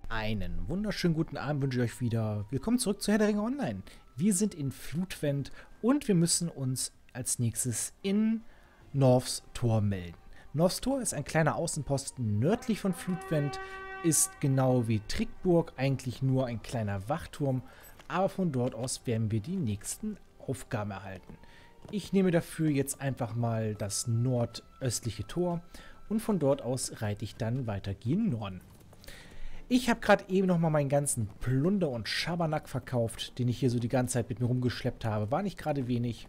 Einen wunderschönen guten Abend wünsche ich euch wieder. Willkommen zurück zu Herr der Ringe Online. Wir sind in Flutwend und wir müssen uns als nächstes in Norths Tor melden. Norths Tor ist ein kleiner Außenposten nördlich von Flutwend, ist genau wie Trickburg eigentlich nur ein kleiner Wachturm, aber von dort aus werden wir die nächsten Aufgaben erhalten. Ich nehme dafür jetzt einfach mal das nordöstliche Tor und von dort aus reite ich dann weiter gen Norden. Ich habe gerade eben noch mal meinen ganzen Plunder und Schabernack verkauft, den ich hier so die ganze Zeit mit mir rumgeschleppt habe. War nicht gerade wenig.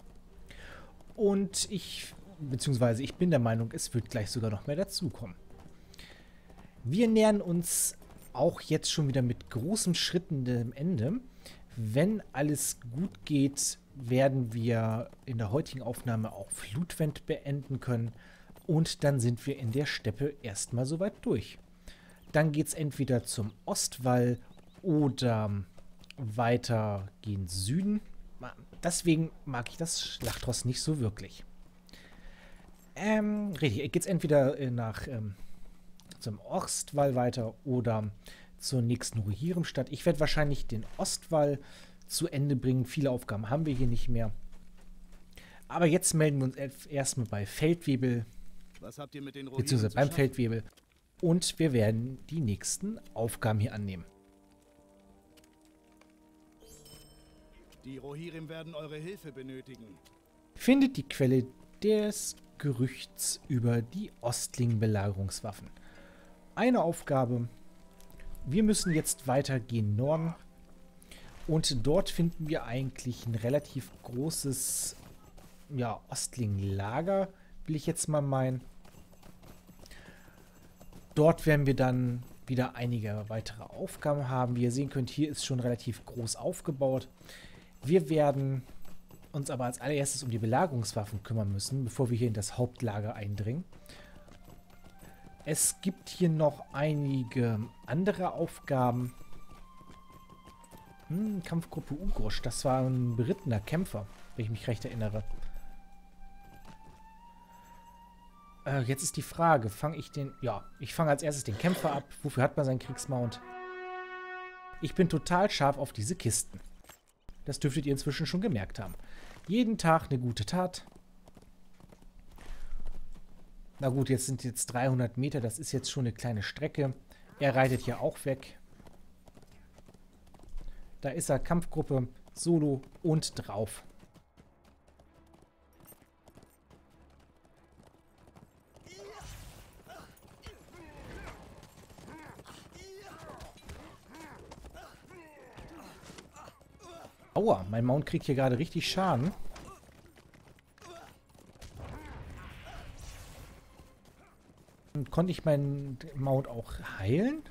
Und ich bin der Meinung, es wird gleich sogar noch mehr dazukommen. Wir nähern uns auch jetzt schon wieder mit großen Schritten dem Ende. Wenn alles gut geht, werden wir in der heutigen Aufnahme auch Flutwend beenden können. Und dann sind wir in der Steppe erstmal soweit durch. Dann geht es entweder zum Ostwall oder weiter gen Süden. Deswegen mag ich das Schlachtross nicht so wirklich. Richtig, geht es entweder zum Ostwall weiter oder zur nächsten Rohirrimstadt. Ich werde wahrscheinlich den Ostwall zu Ende bringen. Viele Aufgaben haben wir hier nicht mehr. Aber jetzt melden wir uns erstmal bei Feldwebel, Was habt ihr mit den beziehungsweise beim Feldwebel. Und wir werden die nächsten Aufgaben hier annehmen. Die Rohirrim werden eure Hilfe benötigen. Findet die Quelle des Gerüchts über die Ostling-Belagerungswaffen. Eine Aufgabe. Wir müssen jetzt weiter gen Norden. Und dort finden wir eigentlich ein relativ großes Ostling-Lager, will ich jetzt mal meinen. Dort werden wir dann wieder einige weitere Aufgaben haben. Wie ihr sehen könnt, hier ist schon relativ groß aufgebaut. Wir werden uns aber als allererstes um die Belagerungswaffen kümmern müssen, bevor wir hier in das Hauptlager eindringen. Es gibt hier noch einige andere Aufgaben. Kampfgruppe Ugrosch, das war ein berittener Kämpfer, wenn ich mich recht erinnere. Jetzt ist die Frage, ich fange als erstes den Kämpfer ab. Wofür hat man seinen Kriegsmount? Ich bin total scharf auf diese Kisten. Das dürftet ihr inzwischen schon gemerkt haben. Jeden Tag eine gute Tat. Na gut, jetzt sind 300 Meter, das ist jetzt schon eine kleine Strecke. Er reitet hier auch weg. Da ist er, Kampfgruppe, Solo und drauf. Aua, mein Mount kriegt hier gerade richtig Schaden. Und konnte ich meinen Mount auch heilen?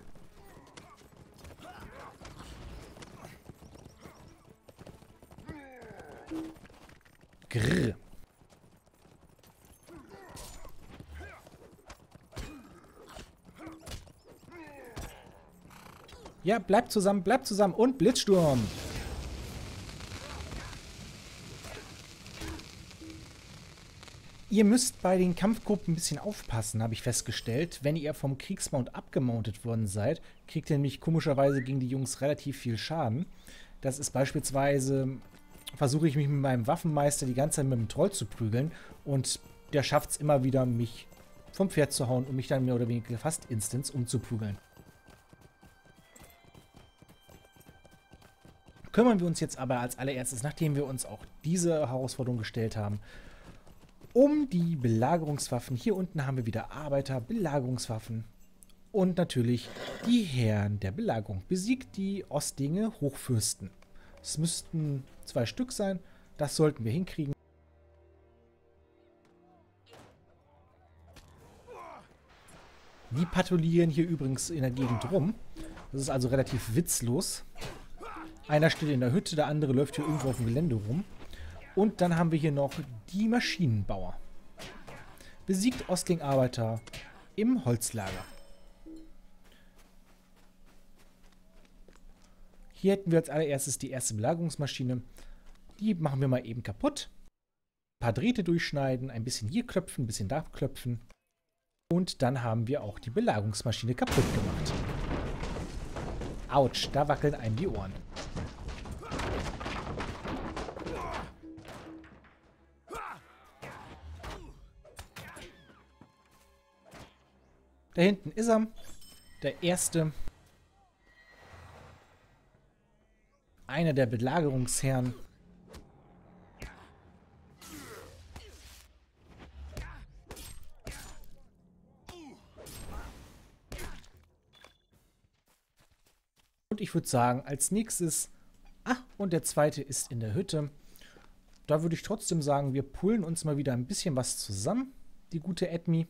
Grrr. Ja, bleibt zusammen und Blitzsturm. Ihr müsst bei den Kampfgruppen ein bisschen aufpassen, habe ich festgestellt. Wenn ihr vom Kriegsmount abgemountet worden seid, kriegt ihr nämlich komischerweise gegen die Jungs relativ viel Schaden. Das ist beispielsweise, versuche ich mich mit meinem Waffenmeister die ganze Zeit mit dem Troll zu prügeln und der schafft es immer wieder, mich vom Pferd zu hauen und mich dann mehr oder weniger fast instant umzuprügeln. Kümmern wir uns jetzt aber als allererstes, nachdem wir uns auch diese Herausforderung gestellt haben, um die Belagerungswaffen. Hier unten haben wir wieder Arbeiter, Belagerungswaffen und natürlich die Herren der Belagerung. Besiegt die Ostlinge Hochfürsten. Es müssten 2 Stück sein. Das sollten wir hinkriegen. Die patrouillieren hier übrigens in der Gegend rum. Das ist also relativ witzlos. Einer steht in der Hütte, der andere läuft hier irgendwo auf dem Gelände rum. Und dann haben wir hier noch die Maschinenbauer. Besiegt Ostling-Arbeiter im Holzlager. Hier hätten wir als allererstes die erste Belagerungsmaschine. Die machen wir mal eben kaputt. Ein paar Drähte durchschneiden, ein bisschen hier klopfen, ein bisschen da klopfen. Und dann haben wir auch die Belagerungsmaschine kaputt gemacht. Autsch, da wackeln einem die Ohren. Da hinten ist er. Der erste. Einer der Belagerungsherren. Und ich würde sagen, als nächstes... Ach, und der zweite ist in der Hütte. Da würde ich trotzdem sagen, wir pullen uns mal wieder ein bisschen was zusammen. Die gute Edmi.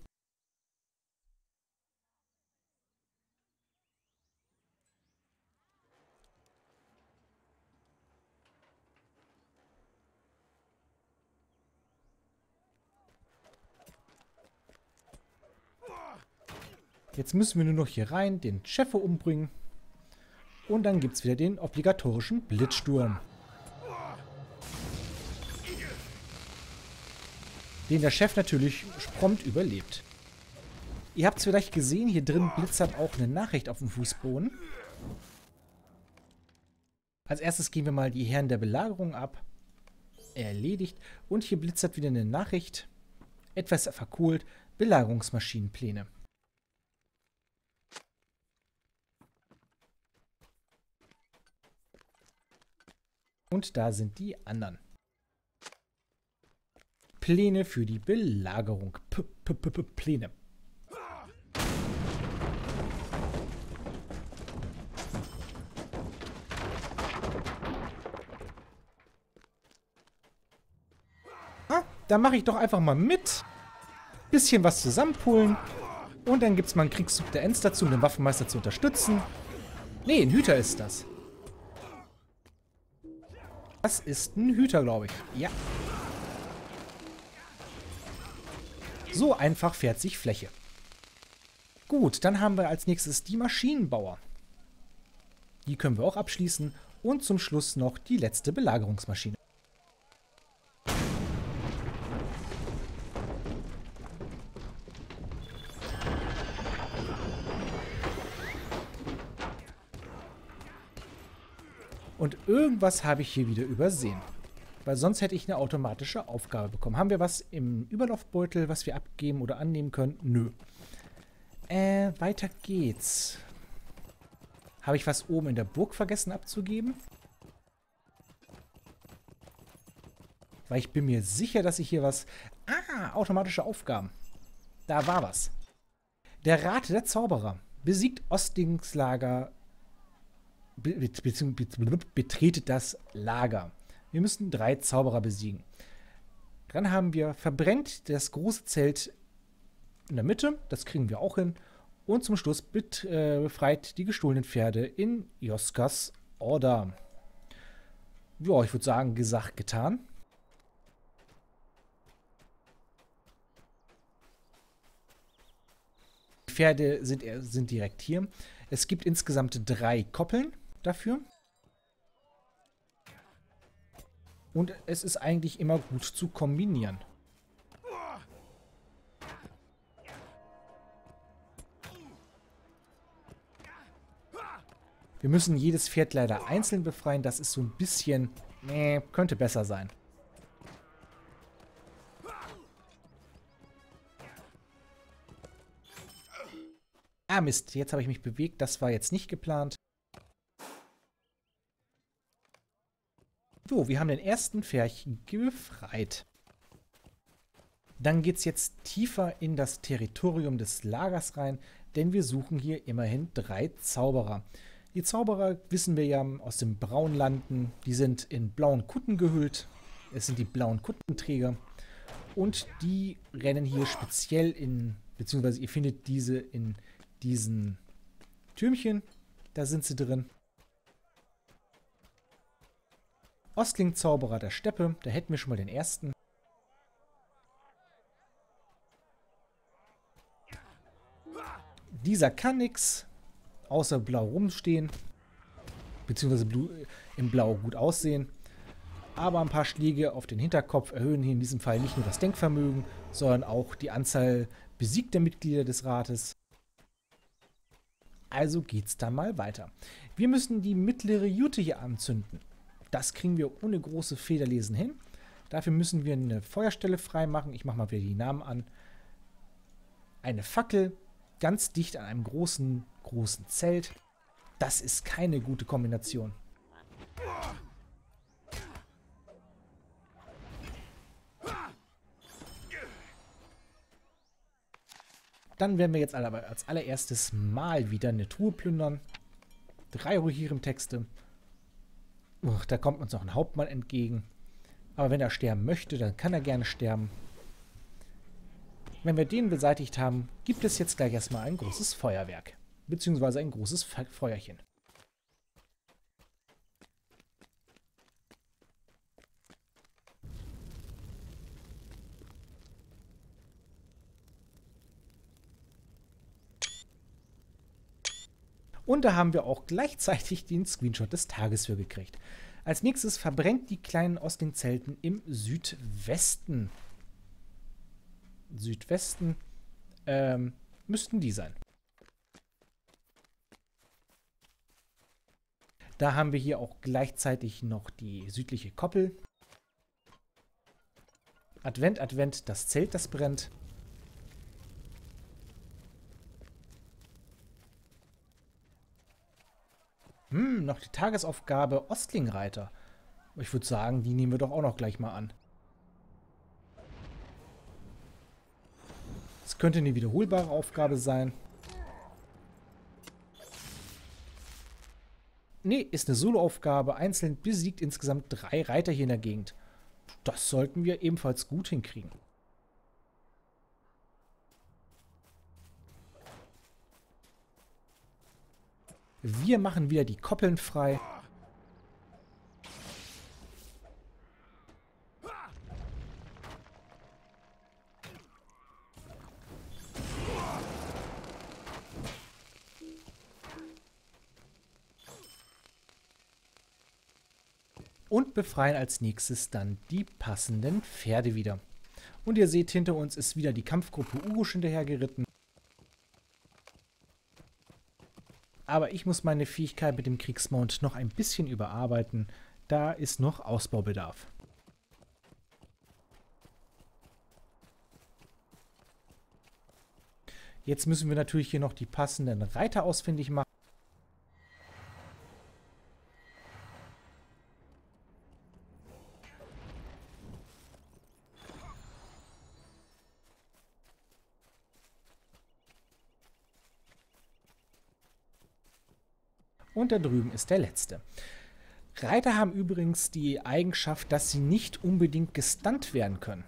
Jetzt müssen wir nur noch hier rein, den Chef umbringen. Und dann gibt es wieder den obligatorischen Blitzsturm. Den der Chef natürlich prompt überlebt. Ihr habt es vielleicht gesehen, hier drin blitzert auch eine Nachricht auf dem Fußboden. Als erstes gehen wir mal die Herren der Belagerung ab. Erledigt. Und hier blitzert wieder eine Nachricht. Etwas verkohlt. Belagerungsmaschinenpläne. Und da sind die anderen. Pläne für die Belagerung. Pläne. Ah, da mache ich doch einfach mal mit. Bisschen was zusammenpullen. Und dann gibt es mal einen Kriegszug der Ents dazu, um den Waffenmeister zu unterstützen. Nee, ein Hüter ist das. Das ist ein Hüter, glaube ich. Ja. So einfach fährt sich Fläche. Gut, dann haben wir als nächstes die Maschinenbauer. Die können wir auch abschließen. Und zum Schluss noch die letzte Belagerungsmaschine. Und irgendwas habe ich hier wieder übersehen. Weil sonst hätte ich eine automatische Aufgabe bekommen. Haben wir was im Überlaufbeutel, was wir abgeben oder annehmen können? Nö. Weiter geht's. Habe ich was oben in der Burg vergessen abzugeben? Weil ich bin mir sicher, dass ich hier was... Ah, automatische Aufgaben. Da war was. Der Rat der Zauberer besiegt Ostlings Lager... betretet das Lager. Wir müssen 3 Zauberer besiegen. Dann haben wir verbrennt das große Zelt in der Mitte. Das kriegen wir auch hin. Und zum Schluss befreit die gestohlenen Pferde in Joskas Order. Ja, ich würde sagen, gesagt, getan. Die Pferde sind direkt hier. Es gibt insgesamt 3 Koppeln dafür. Und es ist eigentlich immer gut zu kombinieren. Wir müssen jedes Pferd leider einzeln befreien. Das ist so ein bisschen... könnte besser sein. Ah, Mist. Jetzt habe ich mich bewegt. Das war jetzt nicht geplant. So, wir haben den ersten Pferchen befreit. Dann geht es jetzt tiefer in das Territorium des Lagers rein, denn wir suchen hier immerhin 3 Zauberer. Die Zauberer, wissen wir ja aus den Braunlanden, die sind in blauen Kutten gehüllt. Es sind die blauen Kuttenträger. Und die rennen hier speziell in, beziehungsweise ihr findet diese in diesen Türmchen. Da sind sie drin. Ostling-Zauberer der Steppe, da hätten wir schon mal den ersten. Dieser kann nix, außer blau rumstehen, beziehungsweise im Blau gut aussehen. Aber ein paar Schläge auf den Hinterkopf erhöhen hier in diesem Fall nicht nur das Denkvermögen, sondern auch die Anzahl besiegter Mitglieder des Rates. Also geht's da mal weiter. Wir müssen die mittlere Jute hier anzünden. Das kriegen wir ohne große Federlesen hin. Dafür müssen wir eine Feuerstelle freimachen. Ich mache mal wieder die Namen an. Eine Fackel, ganz dicht an einem großen Zelt. Das ist keine gute Kombination. Dann werden wir jetzt aber als allererstes mal wieder eine Truhe plündern. 3 Rohirrim-Texte. Da kommt uns noch ein Hauptmann entgegen. Aber wenn er sterben möchte, dann kann er gerne sterben. Wenn wir den beseitigt haben, gibt es jetzt gleich erstmal ein großes Feuerwerk. Beziehungsweise ein großes Feuerchen. Und da haben wir auch gleichzeitig den Screenshot des Tages für gekriegt. Als nächstes verbrennt die kleinen Ostling-Zelten im Südwesten. Südwesten müssten die sein. Da haben wir hier auch gleichzeitig noch die südliche Koppel. Advent, Advent, das Zelt, das brennt. Noch die Tagesaufgabe Ostlingreiter. Ich würde sagen, die nehmen wir doch auch noch gleich mal an. Es könnte eine wiederholbare Aufgabe sein. Nee, ist eine Soloaufgabe. Einzeln besiegt insgesamt 3 Reiter hier in der Gegend. Das sollten wir ebenfalls gut hinkriegen. Wir machen wieder die Koppeln frei. Und befreien als nächstes dann die passenden Pferde wieder. Und ihr seht, hinter uns ist wieder die Kampfgruppe Urush hinterhergeritten. Aber ich muss meine Fähigkeit mit dem Kriegsmount noch ein bisschen überarbeiten. Da ist noch Ausbaubedarf. Jetzt müssen wir natürlich hier noch die passenden Reiter ausfindig machen. Und da drüben ist der letzte. Reiter haben übrigens die Eigenschaft, dass sie nicht unbedingt gestunt werden können.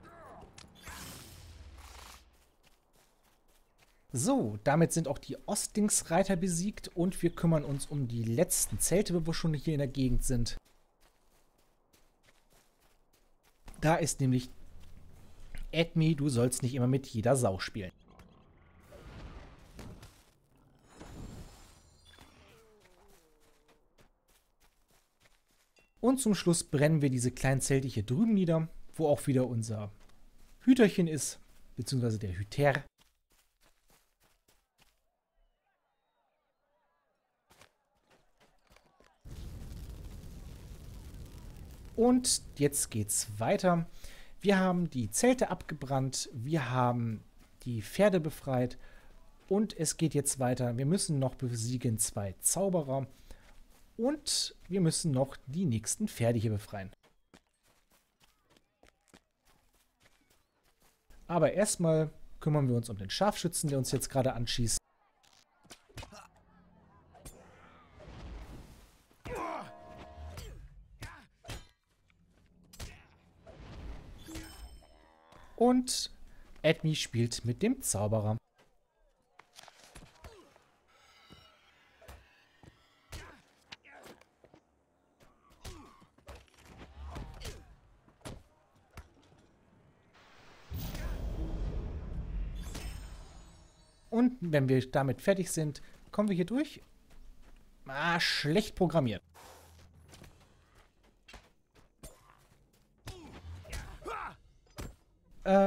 So, damit sind auch die Ostlingsreiter besiegt und wir kümmern uns um die letzten Zelte, wo wir schon hier in der Gegend sind. Da ist nämlich Edmi, du sollst nicht immer mit jeder Sau spielen. Und zum Schluss brennen wir diese kleinen Zelte hier drüben nieder, wo auch wieder unser Hüterchen ist, beziehungsweise der Hüter. Und jetzt geht's weiter. Wir haben die Zelte abgebrannt, wir haben die Pferde befreit und es geht jetzt weiter. Wir müssen noch besiegen 2 Zauberer. Und wir müssen noch die nächsten Pferde hier befreien. Aber erstmal kümmern wir uns um den Scharfschützen, der uns jetzt gerade anschießt. Und Edmi spielt mit dem Zauberer. Und wenn wir damit fertig sind, kommen wir hier durch. Ah, schlecht programmiert.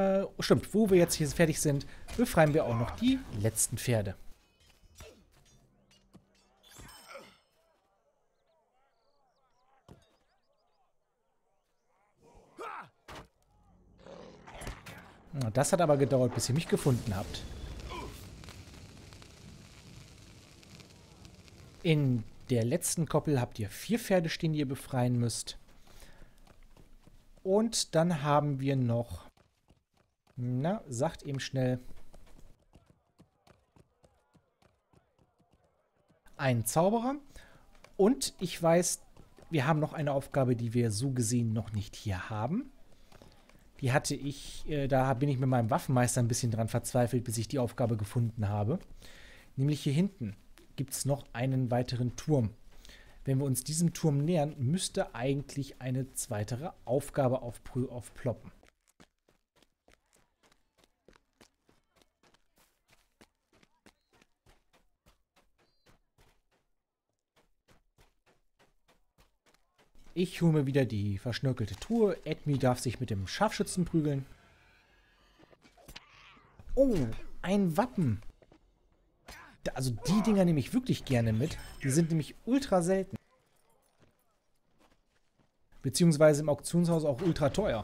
Stimmt, wo wir jetzt hier fertig sind, befreien wir auch noch die letzten Pferde. Das hat aber gedauert, bis ihr mich gefunden habt. In der letzten Koppel habt ihr 4 Pferde stehen, die ihr befreien müsst. Und dann haben wir noch... Na, sagt eben schnell... einen Zauberer. Und ich weiß, wir haben noch eine Aufgabe, die wir so gesehen noch nicht hier haben. Die hatte ich, da bin ich mit meinem Waffenmeister ein bisschen dran verzweifelt, bis ich die Aufgabe gefunden habe. Nämlich hier hinten gibt es noch einen weiteren Turm. Wenn wir uns diesem Turm nähern, müsste eigentlich eine zweite Aufgabe aufploppen. Ich hole mir wieder die verschnörkelte Truhe. Edmi darf sich mit dem Scharfschützen prügeln. Oh, ein Wappen. Also die Dinger nehme ich wirklich gerne mit. Die sind nämlich ultra selten. Beziehungsweise im Auktionshaus auch ultra teuer.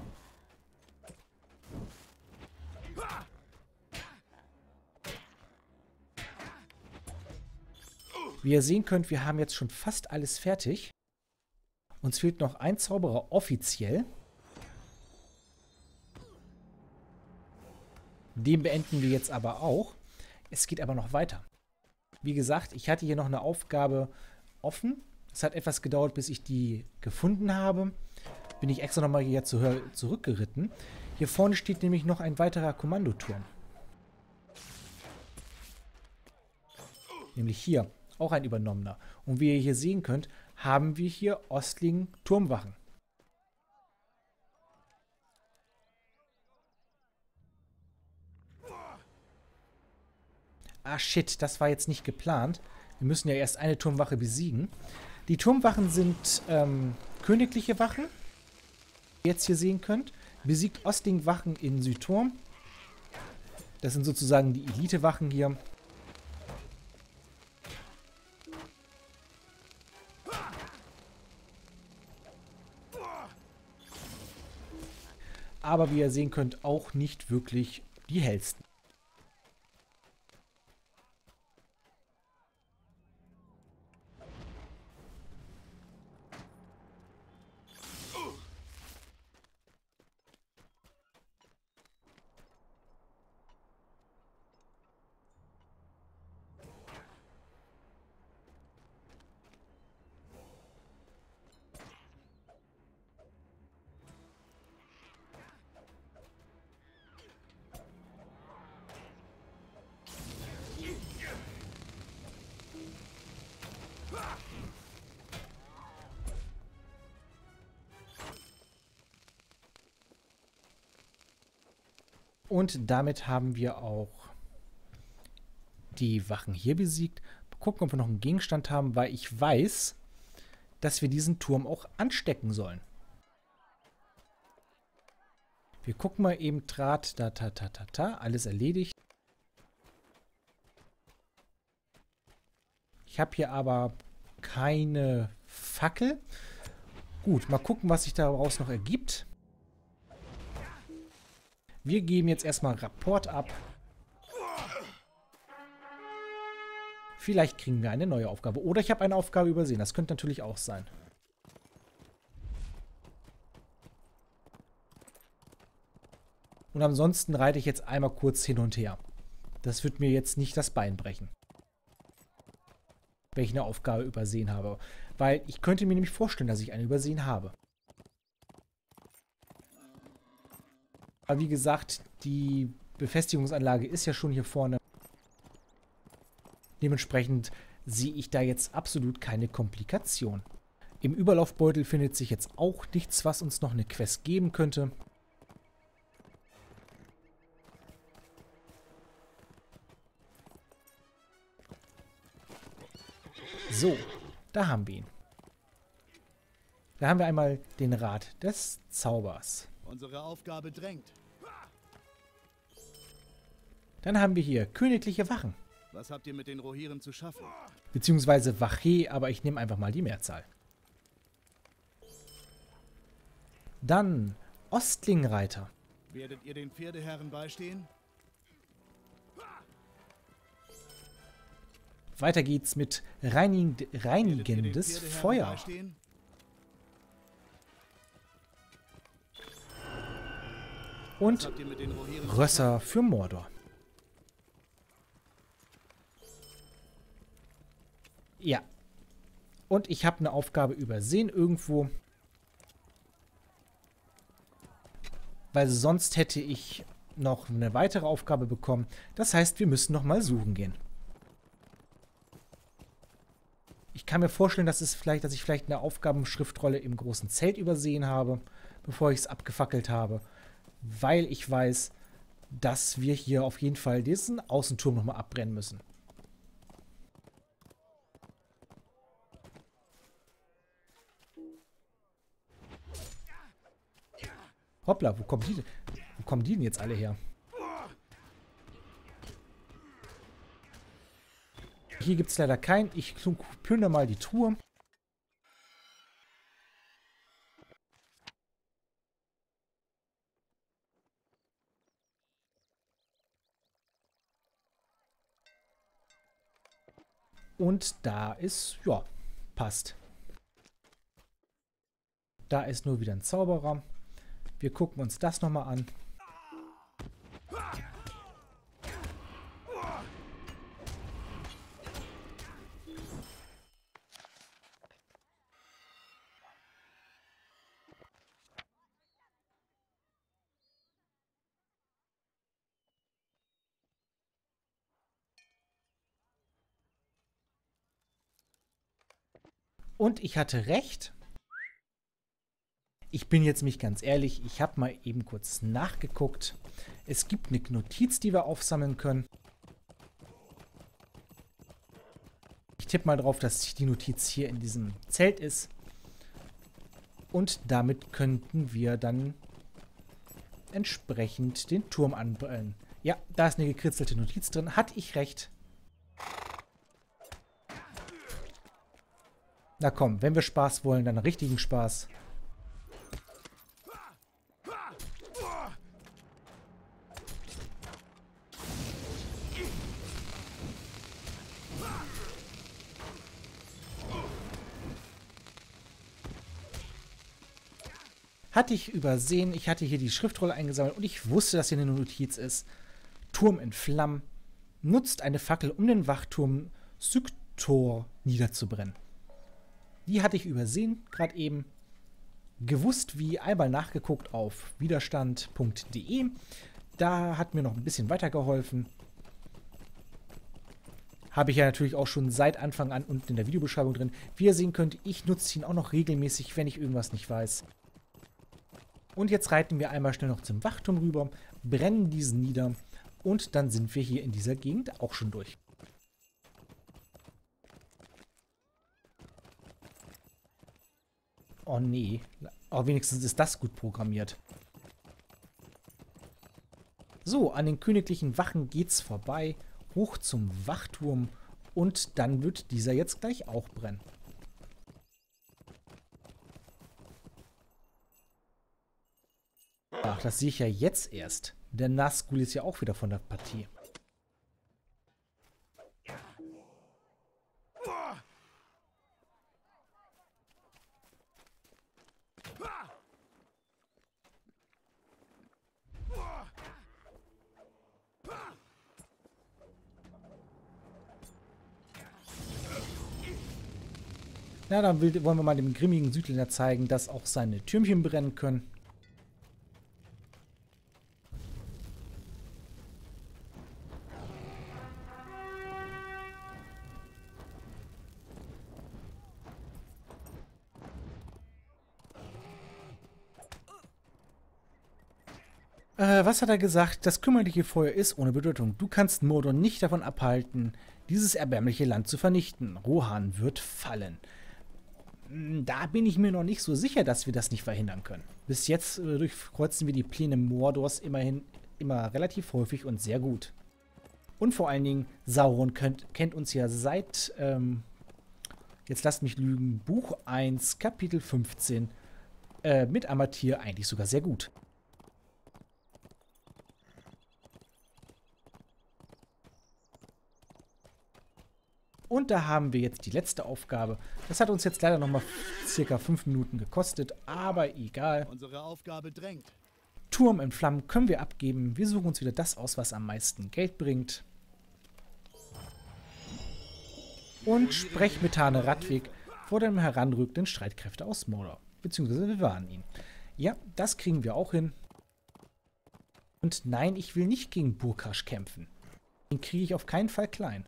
Wie ihr sehen könnt, wir haben jetzt schon fast alles fertig. Uns fehlt noch ein Zauberer offiziell. Den beenden wir jetzt aber auch. Es geht aber noch weiter. Wie gesagt, ich hatte hier noch eine Aufgabe offen. Es hat etwas gedauert, bis ich die gefunden habe. Bin ich extra nochmal hier zurückgeritten. Hier vorne steht nämlich noch ein weiterer Kommandoturm. Nämlich hier. Auch ein übernommener. Und wie ihr hier sehen könnt, haben wir hier Ostlingen Turmwachen. Ah shit, das war jetzt nicht geplant. Wir müssen ja erst eine Turmwache besiegen. Die Turmwachen sind königliche Wachen. Wie ihr jetzt hier sehen könnt. Besiegt Ostlingen-Wachen in Südturm. Das sind sozusagen die Elite-Wachen hier. Aber wie ihr sehen könnt, auch nicht wirklich die hellsten. Und damit haben wir auch die Wachen hier besiegt. Mal gucken, ob wir noch einen Gegenstand haben, weil ich weiß, dass wir diesen Turm auch anstecken sollen. Wir gucken mal eben Draht, alles erledigt. Ich habe hier aber keine Fackel. Gut, mal gucken, was sich daraus noch ergibt. Wir geben jetzt erstmal Rapport ab. Vielleicht kriegen wir eine neue Aufgabe. Oder ich habe eine Aufgabe übersehen. Das könnte natürlich auch sein. Und ansonsten reite ich jetzt einmal kurz hin und her. Das wird mir jetzt nicht das Bein brechen. Wenn ich eine Aufgabe übersehen habe. Weil ich könnte mir nämlich vorstellen, dass ich eine übersehen habe. Aber wie gesagt, die Befestigungsanlage ist ja schon hier vorne. Dementsprechend sehe ich da jetzt absolut keine Komplikation. Im Überlaufbeutel findet sich jetzt auch nichts, was uns noch eine Quest geben könnte. So, da haben wir ihn. Da haben wir einmal den Rat des Zaubers. Unsere Aufgabe drängt. Dann haben wir hier königliche Wachen. Was habt ihr mit den Rohirrim zu schaffen? Beziehungsweise Wache, aber ich nehme einfach mal die Mehrzahl. Dann Ostlingreiter. Werdet ihr den Pferdeherren beistehen? Weiter geht's mit reinigendes Feuer. Beistehen? Und Was habt ihr mit den Rohirrim Rösser für Mordor. Ja. Und ich habe eine Aufgabe übersehen irgendwo. Weil sonst hätte ich noch eine weitere Aufgabe bekommen. Das heißt, wir müssen noch mal suchen gehen. Ich kann mir vorstellen, dass ich vielleicht eine Aufgabenschriftrolle im großen Zelt übersehen habe, bevor ich es abgefackelt habe. Weil ich weiß, dass wir hier auf jeden Fall diesen Außenturm nochmal abbrennen müssen. Hoppla, wo kommen die denn jetzt alle her? Hier gibt es leider keinen. Ich plündere mal die Truhe. Und da ist, ja, passt. Da ist nur wieder ein Zauberer. Wir gucken uns das nochmal an. Und ich hatte recht. Ich bin jetzt mich ganz ehrlich, ich habe mal eben kurz nachgeguckt. Es gibt eine Notiz, die wir aufsammeln können. Ich tippe mal drauf, dass die Notiz hier in diesem Zelt ist. Und damit könnten wir dann entsprechend den Turm anbrennen. Ja, da ist eine gekritzelte Notiz drin. Hatte ich recht. Na komm, wenn wir Spaß wollen, dann richtigen Spaß. Hatte ich übersehen, ich hatte hier die Schriftrolle eingesammelt und ich wusste, dass hier eine Notiz ist. Turm in Flammen. Nutzt eine Fackel, um den Wachturm Syktor niederzubrennen. Die hatte ich übersehen, gerade eben. Gewusst wie einmal nachgeguckt auf widerstand.de. Da hat mir noch ein bisschen weitergeholfen. Habe ich ja natürlich auch schon seit Anfang an unten in der Videobeschreibung drin. Wie ihr sehen könnt, ich nutze ihn auch noch regelmäßig, wenn ich irgendwas nicht weiß. Und jetzt reiten wir einmal schnell noch zum Wachturm rüber, brennen diesen nieder und dann sind wir hier in dieser Gegend auch schon durch. Oh nee, aber wenigstens ist das gut programmiert. So, an den königlichen Wachen geht's vorbei, hoch zum Wachturm und dann wird dieser jetzt gleich auch brennen. Ach, das sehe ich ja jetzt erst. Der Nazgul ist ja auch wieder von der Partie. Na, dann wollen wir mal dem grimmigen Südländer zeigen, dass auch seine Türmchen brennen können. Was hat er gesagt? Das kümmerliche Feuer ist ohne Bedeutung. Du kannst Mordor nicht davon abhalten, dieses erbärmliche Land zu vernichten. Rohan wird fallen. Da bin ich mir noch nicht so sicher, dass wir das nicht verhindern können. Bis jetzt durchkreuzen wir die Pläne Mordors immerhin immer relativ häufig und sehr gut. Und vor allen Dingen, Sauron kennt uns ja seit, jetzt lasst mich lügen, Buch 1, Kapitel 15 mit Amatyr eigentlich sogar sehr gut. Und da haben wir jetzt die letzte Aufgabe. Das hat uns jetzt leider nochmal circa 5 Minuten gekostet, aber egal. Unsere Aufgabe drängt. Turm in Flammen können wir abgeben. Wir suchen uns wieder das aus, was am meisten Geld bringt. Und Sprechmetane Radwig vor dem heranrückenden Streitkräfte aus Mordor. Beziehungsweise wir warnen ihn. Ja, das kriegen wir auch hin. Und nein, ich will nicht gegen Burkash kämpfen. Den kriege ich auf keinen Fall klein.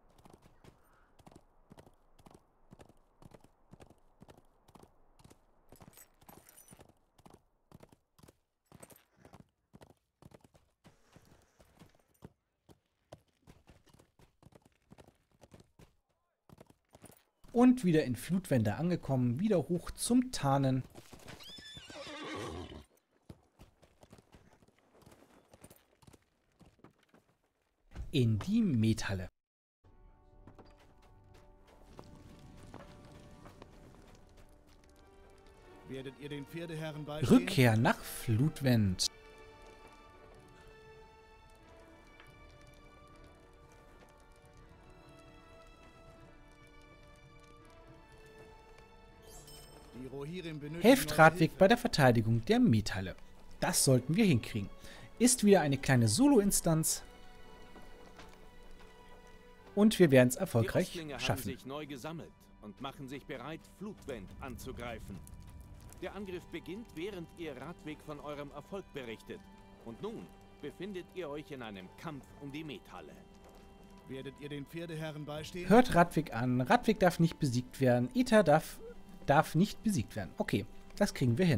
Und wieder in Flutwände angekommen, wieder hoch zum Tarnen. In die Methalle. Werdet ihr den Pferdeherren beistehen? Rückkehr nach Flutwend. Die Rohirrim benötigen Helft eure Radwig Hilfe. bei der Verteidigung der Methalle. Das sollten wir hinkriegen. Ist wieder eine kleine Solo-Instanz. Und wir werden es Die erfolgreich Ostlinge haben schaffen. sich neu gesammelt und machen sich bereit, Flutwend anzugreifen. Der Angriff beginnt, während ihr Radwig von eurem Erfolg berichtet. Und nun befindet ihr euch in einem Kampf um die Methalle. Werdet ihr den Pferdeherren beistehen? Hört Radwig an. Radwig darf nicht besiegt werden. Ita darf nicht besiegt werden. Okay, das kriegen wir hin.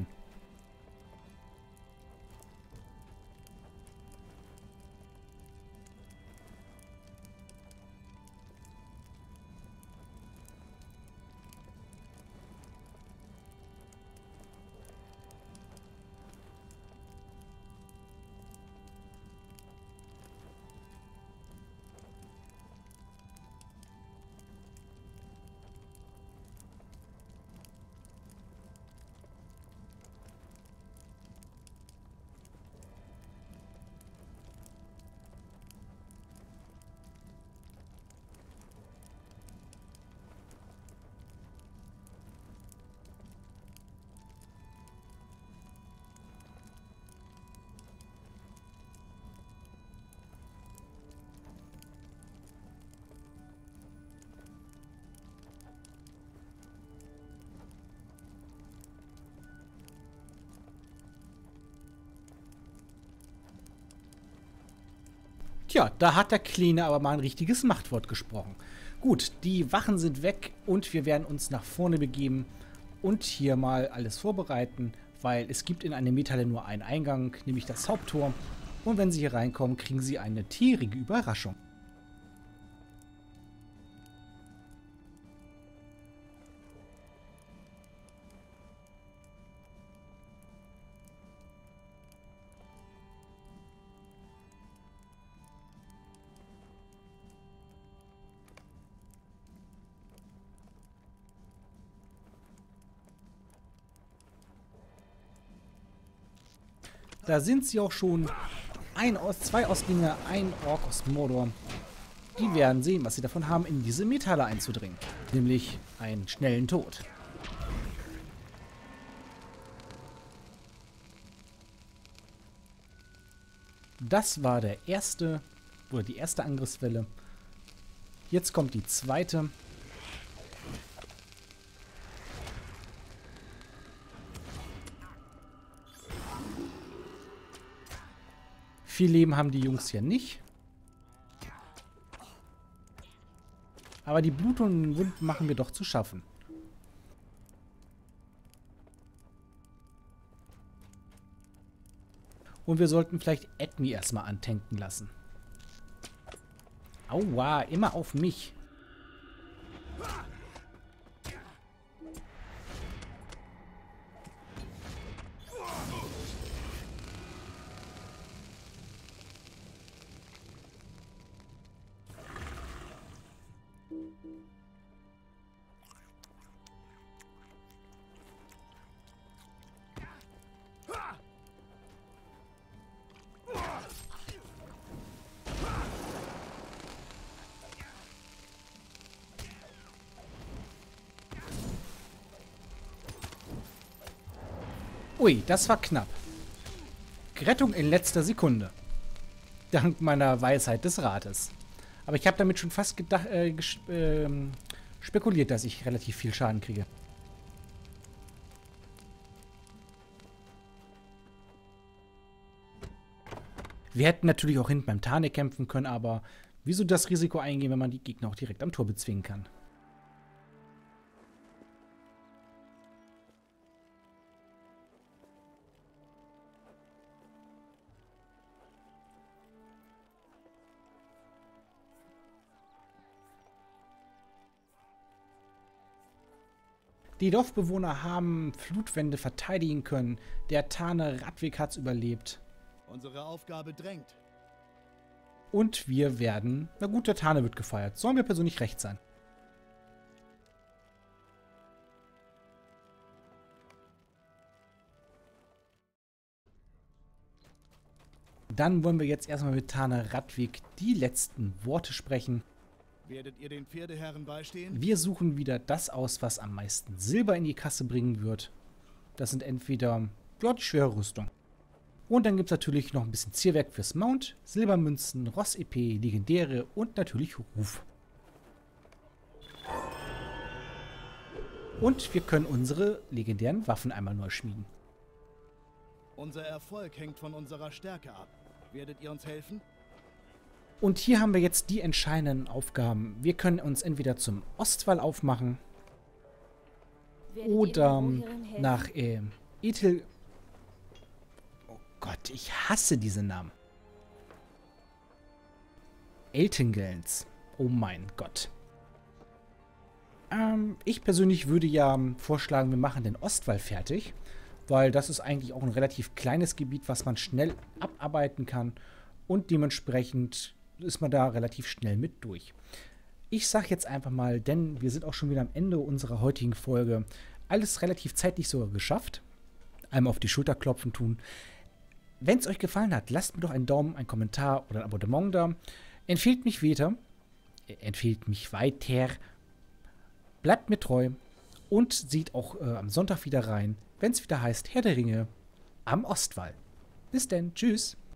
Tja, da hat der Kleine aber mal ein richtiges Machtwort gesprochen. Gut, die Wachen sind weg und wir werden uns nach vorne begeben und hier mal alles vorbereiten, weil es gibt in eine Methalle nur einen Eingang, nämlich das Haupttor. Und wenn Sie hier reinkommen, kriegen Sie eine tierige Überraschung. Da sind sie auch schon. Zwei Ostlinge, ein Ork aus Mordor. Die werden sehen, was sie davon haben, in diese Methalle einzudringen. Nämlich einen schnellen Tod. Das war der erste, oder die erste Angriffswelle. Jetzt kommt die zweite. Viel Leben haben die Jungs hier nicht. Aber die blutenden Wunden machen wir doch zu schaffen. Und wir sollten vielleicht Edmi erstmal antanken lassen. Aua, immer auf mich. Ui, das war knapp. Rettung in letzter Sekunde. Dank meiner Weisheit des Rates. Aber ich habe damit schon fast spekuliert, dass ich relativ viel Schaden kriege. Wir hätten natürlich auch hinten beim Tane kämpfen können, aber wieso das Risiko eingehen, wenn man die Gegner auch direkt am Tor bezwingen kann? Die Dorfbewohner haben Flutwände verteidigen können. Der Tane Radweg hat's überlebt. Unsere Aufgabe drängt. Und wir werden... Na gut, der Tane wird gefeiert. Soll mir persönlich recht sein. Dann wollen wir jetzt erstmal mit Tane Radweg die letzten Worte sprechen. Werdet ihr den Pferdeherren beistehen? Wir suchen wieder das aus, was am meisten Silber in die Kasse bringen wird. Das sind entweder ja, die schwere Rüstung. Und dann gibt es natürlich noch ein bisschen Zierwerk fürs Mount, Silbermünzen, Ross-EP, Legendäre und natürlich Ruf. Und wir können unsere legendären Waffen einmal neu schmieden. Unser Erfolg hängt von unserer Stärke ab. Werdet ihr uns helfen? Und hier haben wir jetzt die entscheidenden Aufgaben. Wir können uns entweder zum Ostwall aufmachen oder nach Ethel... Oh Gott, ich hasse diese Namen. Eltengellens. Oh mein Gott. Ich persönlich würde ja vorschlagen, wir machen den Ostwall fertig, weil das ist eigentlich auch ein relativ kleines Gebiet, was man schnell abarbeiten kann und dementsprechend ist man da relativ schnell mit durch. Ich sage jetzt einfach mal, denn wir sind auch schon wieder am Ende unserer heutigen Folge, alles relativ zeitlich sogar geschafft. Einmal auf die Schulter klopfen tun. Wenn es euch gefallen hat, lasst mir doch einen Daumen, einen Kommentar oder ein Abonnement da. Empfehlt mich weiter. Bleibt mir treu und seht auch am Sonntag wieder rein, wenn es wieder heißt Herr der Ringe am Ostwall. Bis denn, tschüss.